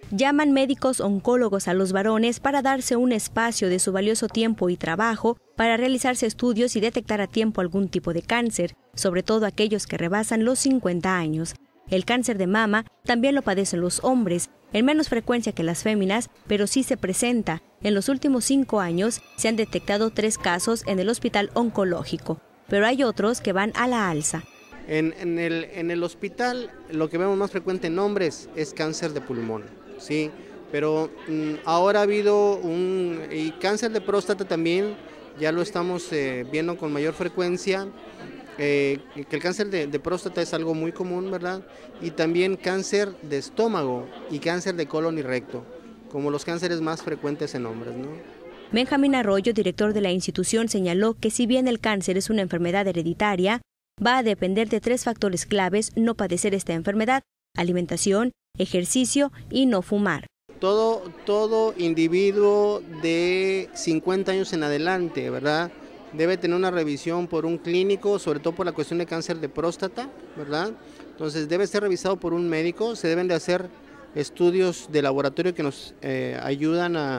llaman médicos oncólogos a los varones para darse un espacio de su valioso tiempo y trabajo para realizarse estudios y detectar a tiempo algún tipo de cáncer, sobre todo aquellos que rebasan los 50 años. El cáncer de mama también lo padecen los hombres, en menos frecuencia que las féminas, pero sí se presenta. En los últimos 5 años se han detectado 3 casos en el hospital oncológico, pero hay otros que van a la alza. En el hospital lo que vemos más frecuente en hombres es cáncer de pulmón, ¿sí? Pero ahora ha habido y cáncer de próstata también, ya lo estamos viendo con mayor frecuencia, que el cáncer de próstata es algo muy común, ¿verdad? Y también cáncer de estómago y cáncer de colon y recto, como los cánceres más frecuentes en hombres, ¿no? Benjamín Arroyo, director de la institución, señaló que si bien el cáncer es una enfermedad hereditaria, va a depender de 3 factores claves no padecer esta enfermedad: alimentación, ejercicio y no fumar. Todo individuo de 50 años en adelante, ¿verdad?, debe tener una revisión por un clínico, sobre todo por la cuestión de cáncer de próstata, ¿verdad? Entonces debe ser revisado por un médico, se deben de hacer estudios de laboratorio que nos ayudan a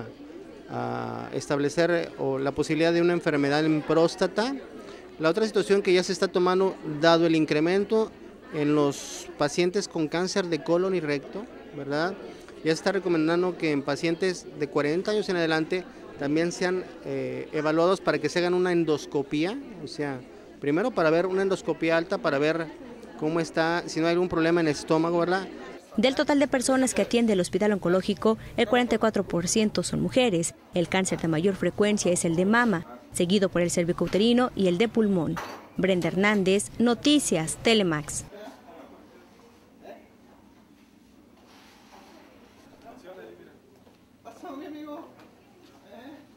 establecer la posibilidad de una enfermedad en próstata. La otra situación que ya se está tomando, dado el incremento en los pacientes con cáncer de colon y recto, ¿verdad?, ya se está recomendando que en pacientes de 40 años en adelante también sean evaluados para que se hagan una endoscopía, o sea, primero para ver una endoscopía alta, para ver cómo está, si no hay algún problema en el estómago, ¿verdad? Del total de personas que atiende el hospital oncológico, el 44% son mujeres. El cáncer de mayor frecuencia es el de mama, seguido por el cervicouterino y el de pulmón. Brenda Hernández, Noticias Telemax. Pasó, mi amigo.